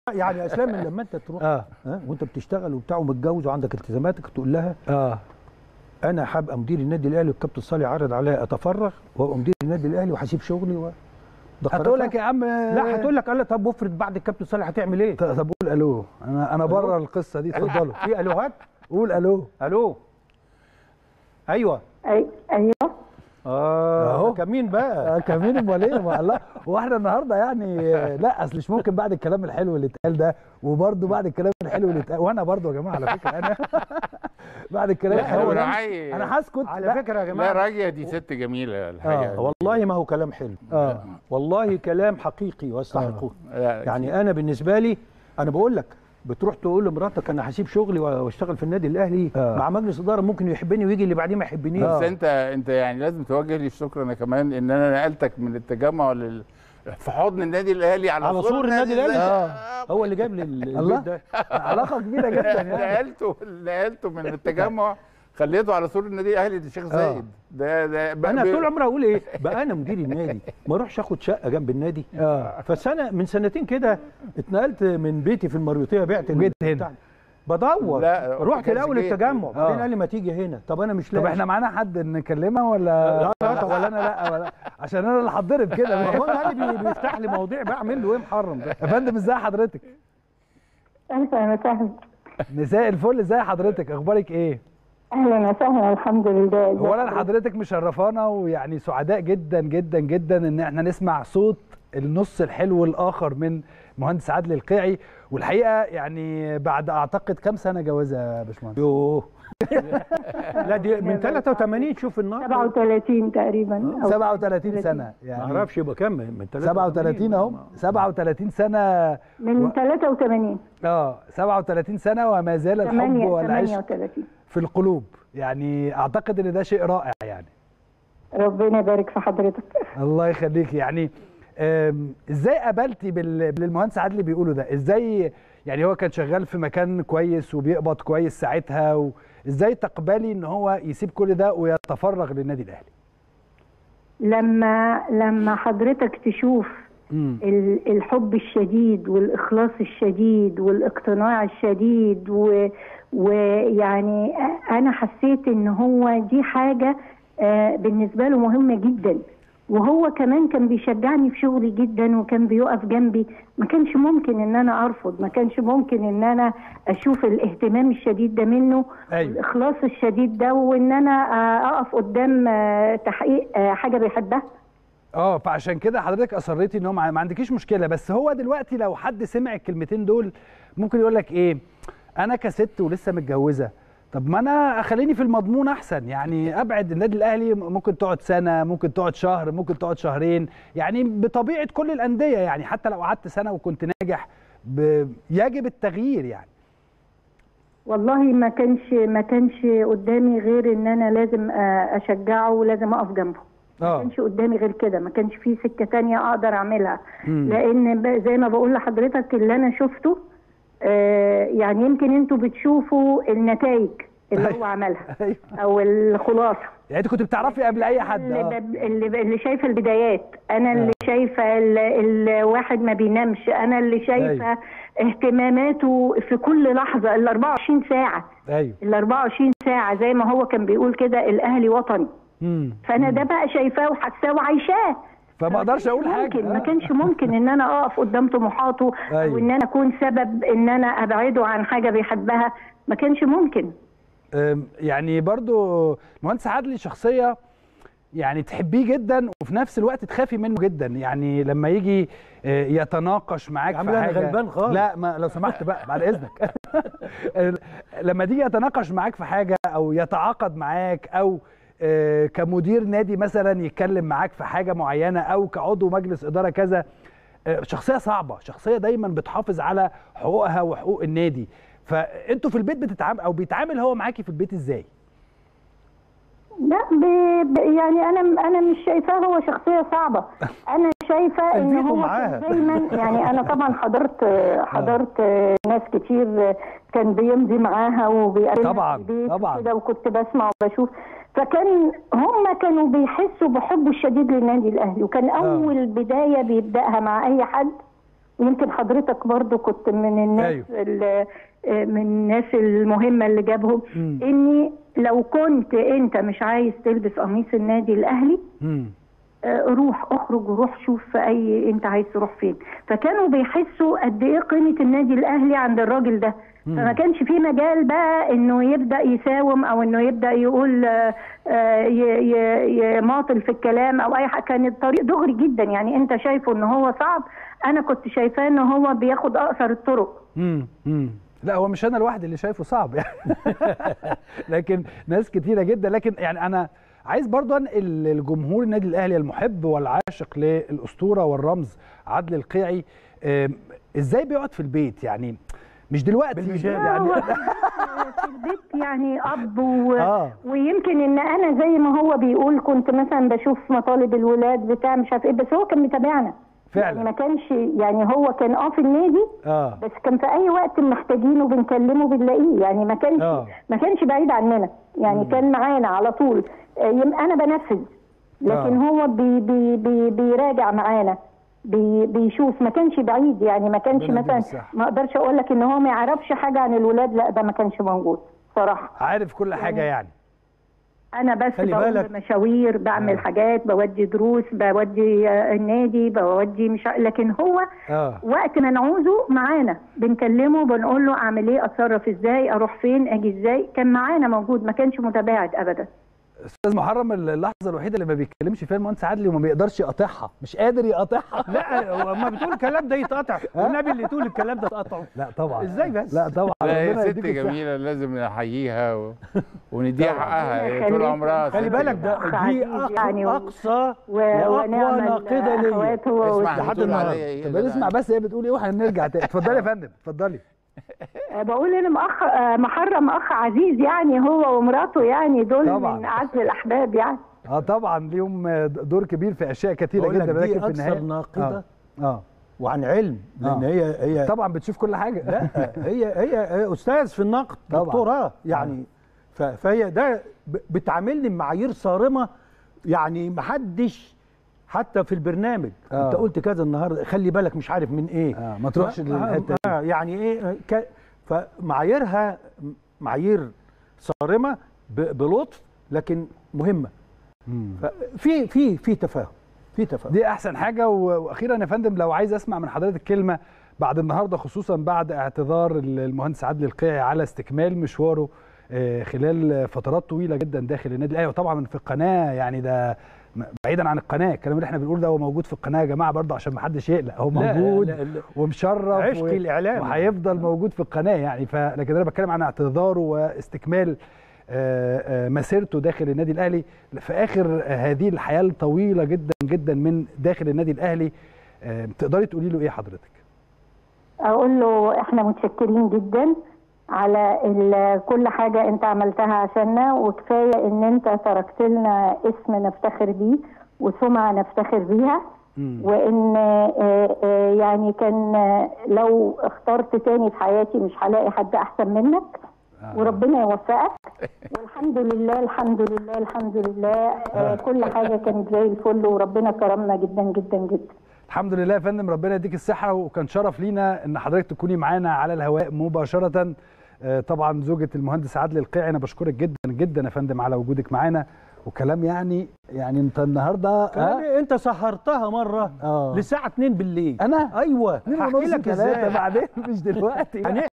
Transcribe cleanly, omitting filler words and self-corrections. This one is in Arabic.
يعني يا اسلام لما انت تروح وانت بتشتغل وبتاع ومتجوز وعندك التزاماتك تقول لها انا هبقى مدير النادي الاهلي والكابتن صالح عرض عليا اتفرغ وابقى مدير النادي الاهلي وهسيب شغلي هتقول لك يا عم لا هتقول لك قال طب افرض بعد الكابتن صالح هتعمل ايه؟ طب قول الو. انا بره القصه دي، اتفضلوا. في الوهات؟ قول الو. الو. ايوه ايوه اهو. كمين بقى كمين. امال ايه؟ ما الله. هو احنا النهارده يعني لا اصل مش ممكن بعد الكلام الحلو اللي اتقال ده وبرده بعد الكلام الحلو اللي اتقال، وانا برده يا جماعه على فكره انا بعد الكلام الحلو انا هسكت على فكره يا جماعه. لا راجيه دي ست جميله الحقيقه. والله ما هو كلام حلو. والله كلام حقيقي ويستحقه. يعني انا بالنسبه لي انا بقول لك بتروح تقول لمراتك انا هسيب شغلي واشتغل في النادي الاهلي مع مجلس اداره ممكن يحبني ويجي اللي بعديه ما يحبنيش. بس انت يعني لازم توجه لي الشكر انا كمان ان انا نقلتك من التجمع في حضن النادي الاهلي على سور النادي الاهلي. هو اللي جاب لي البيت ده. علاقه كبيره جدا يعني. نقلته من التجمع خليته على سور النادي الاهلي الشيخ زايد. ده انا طول عمري اقول ايه بقى انا مدير النادي ما اروحش اخد شقه جنب النادي. فسنه من سنتين كده اتنقلت من بيتي في المريوطيه بعت البيت هنا بدور. رحت الاول التجمع بعدين قال لي ما تيجي هنا. طب انا مش لاقي. طب احنا معانا حد نكلمه ولا ولا انا لا ولا عشان انا اللي هتضرب كده. هو انا بيفتح لي مواضيع بعمل له ايه محرم ده. يا فندم ازي حضرتك؟ اهلا وسهلا. مساء الفل. ازي حضرتك؟ اخبارك ايه؟ اهلا وسهلا. الحمد لله. اولا حضرتك مشرفانا ويعني سعداء جدا جدا جدا ان احنا نسمع صوت النص الحلو الاخر من مهندس عادل القيعي. والحقيقه يعني بعد اعتقد كام سنه جوازه يا باشمهندس؟ يوه لا دي من 83 شوف النهارده 37 تقريبا 37 سنه يعني ما اعرفش يبقى كام من 37 اهو 37 سنه من 83 37 سنه وما زال الحب والعشق في القلوب. يعني اعتقد ان ده شيء رائع يعني. ربنا يبارك في حضرتك. الله يخليك. يعني ازاي قابلتي بالمهندس عادل اللي بيقوله ده؟ ازاي يعني هو كان شغال في مكان كويس وبيقبض كويس ساعتها، وازاي تقبلي ان هو يسيب كل ده ويتفرغ للنادي الاهلي؟ لما حضرتك تشوف الحب الشديد والاخلاص الشديد والاقتناع الشديد ويعني انا حسيت ان هو دي حاجه بالنسبه له مهمه جدا. وهو كمان كان بيشجعني في شغلي جدا وكان بيقف جنبي. ما كانش ممكن ان انا ارفض، ما كانش ممكن ان انا اشوف الاهتمام الشديد ده منه. أيوة. والاخلاص الشديد ده وان انا اقف قدام تحقيق حاجه بيحبها. فعشان كده حضرتك اصريتي ان هو ما عندكيش مشكله. بس هو دلوقتي لو حد سمع الكلمتين دول ممكن يقول لك ايه؟ انا كست ولسه متجوزه، طب ما انا اخليني في المضمون احسن. يعني ابعد النادي الاهلي ممكن تقعد سنه، ممكن تقعد شهر، ممكن تقعد شهرين، يعني بطبيعه كل الانديه. يعني حتى لو قعدت سنه وكنت ناجح يجب التغيير يعني. والله ما كانش قدامي غير ان انا لازم اشجعه ولازم اقف جنبه. ما كانش قدامي غير كده، ما كانش في سكه ثانيه اقدر اعملها. لان زي ما بقول لحضرتك اللي انا شفته يعني يمكن انتوا بتشوفوا النتائج اللي هو عملها او الخلاصه. يعني انت كنت بتعرفي قبل اي حد. اللي شايفه البدايات، اانا اللي شايفه الواحد ما بينامش، انا اللي شايفه اهتماماته في كل لحظه ال 24 ساعه. ال 24 ساعه زي ما هو كان بيقول كده الاهلي وطني. فانا ده بقى شايفاه وحاساه وعايشاه. فما اقدرش اقول حاجه. ما كانش ممكن ان انا اقف قدام طموحاته او ان انا اكون سبب ان انا ابعده عن حاجه بيحبها. ما كانش ممكن. يعني برضو المهندس عادل شخصيه يعني تحبيه جدا وفي نفس الوقت تخافي منه جدا. يعني لما يجي يتناقش معاك في حاجه غلبان خالص. لا ما لو سمحت بقى بعد اذنك لما تيجي يتناقش معاك في حاجه او يتعاقد معاك او كمدير نادي مثلا يتكلم معاك في حاجه معينه او كعضو مجلس اداره كذا، شخصيه صعبه، شخصيه دايما بتحافظ على حقوقها وحقوق النادي. فانتوا في البيت بتتعامل او بيتعامل هو معاكي في البيت ازاي؟ لا يعني انا مش شايفاه هو شخصيه صعبه. انا شايفه ان هو دايما يعني انا طبعا حضرت ناس كتير كان بيمضي معاها وبيقابلها طبعا كده وكنت بسمع وبشوف. فكان هم كانوا بيحسوا بحبه الشديد للنادي الاهلي. وكان اول بدايه بيبداها مع اي حد يمكن حضرتك برضو كنت من الناس أيوه. من الناس المهمة اللي جابهم، اني لو كنت انت مش عايز تلبس قميص النادي الاهلي روح اخرج وروح شوف اي انت عايز تروح فين. فكانوا بيحسوا قد ايه قيمة النادي الاهلي عند الراجل ده. فما كانش في مجال بقى انه يبدا يساوم او انه يبدا يقول يماطل في الكلام او اي حاجه. كان الطريق دغري جدا، يعني انت شايفه ان هو صعب، انا كنت شايفاه ان هو بياخد اقصر الطرق. لا هو مش انا لوحدي اللي شايفه صعب يعني لكن ناس كتيره جدا. لكن يعني انا عايز برضو انقل الجمهور النادي الاهلي المحب والعاشق للاسطوره والرمز عادل القيعي ازاي بيقعد في البيت، يعني مش دلوقتي يعني في البيت يعني اب ويمكن ان انا زي ما هو بيقول كنت مثلا بشوف مطالب الولاد بتاع مش عارف ايه، بس هو كان متابعنا فعلا. يعني ما كانش يعني هو كان في النادي بس كان في اي وقت محتاجينه بنكلمه بنلاقيه، يعني ما كانش بعيد عننا يعني كان معانا على طول. انا بنفذ لكن هو بيراجع معانا بيشوف، ما كانش بعيد يعني ما كانش مثلا ما اقدرش اقول لك ان هو ما يعرفش حاجه عن الولاد، لا ده ما كانش موجود صراحه. عارف كل حاجه يعني انا بس بقوم بمشاوير بعمل حاجات بودي دروس بودي النادي بودي مش لكن هو وقت ما نعوزه معانا بنكلمه بنقول له اعمل ايه اتصرف ازاي اروح فين اجي ازاي، كان معانا موجود ما كانش متباعد ابدا. استاذ محرم اللحظه الوحيده اللي ما بيتكلمش فيها المهندس عادل وما بيقدرش يقاطعها، مش قادر يقاطعها. لا ما بتقول الكلام ده يتقطع والنبي اللي تقول الكلام ده تقطعه. لا طبعا ازاي بس؟ لا طبعا هي ست جميله لازم نحييها ونديها حقها طول عمرها. خلي بالك دي اقصى واقوى ناقده ليا لحد النهارده. طب نسمع بس هي بتقول ايه وهنرجع تاني. اتفضلي يا فندم اتفضلي. بقول ان محرم اخ عزيز يعني هو ومراته يعني دول طبعا من اعز الاحباب يعني. طبعا ليهم دور كبير في اشياء كثيره جدا، لكن في النهايه اكثر ناقده وعن علم لان هي طبعا بتشوف كل حاجه. لا هي استاذ في النقد دكتوراه يعني فهي ده بتعاملني بمعايير صارمه يعني ما حدش حتى في البرنامج انت قلت كذا النهارده خلي بالك مش عارف من ايه ما تروحش للحته يعني ايه فمعاييرها معايير صارمه بلطف لكن مهمه. في تفاهم دي احسن حاجه. واخيرا يا فندم لو عايز اسمع من حضرتك كلمه بعد النهارده خصوصا بعد اعتذار المهندس عادل القيعي على استكمال مشواره خلال فترات طويله جدا داخل النادي الاهلي وطبعا في القناه، يعني ده بعيدا عن القناه الكلام اللي احنا بنقول ده هو موجود في القناه يا جماعه برضه عشان ما حدش يقلق، هو موجود ومشرف عشق الاعلام وهيفضل موجود في القناه يعني. لكن انا بتكلم عن اعتذاره واستكمال مسيرته داخل النادي الاهلي في اخر هذه الحياه الطويله جدا جدا من داخل النادي الاهلي. تقدري تقولي له ايه حضرتك؟ اقول له احنا متشكرين جدا على كل حاجة انت عملتها عشاننا، وكفاية ان انت تركت لنا اسم نفتخر بيه وسمعة نفتخر بيها، وان يعني كان لو اخترت تاني في حياتي مش هلاقي حد احسن منك وربنا يوفقك. والحمد لله الحمد لله الحمد لله كل حاجة كانت زي الفل وربنا كرمنا جدا جدا جدا. الحمد لله يا فندم ربنا يديك الصحة، وكان شرف لينا ان حضرتك تكوني معانا على الهواء مباشرة. طبعا زوجة المهندس عادل القيعي انا بشكرك جدا جدا يا فندم على وجودك معانا، وكلام يعني انت النهارده انت سهرتها مرة للساعة 2 بالليل. انا ايوه هحكي لك ازاي بعدين مش دلوقتي.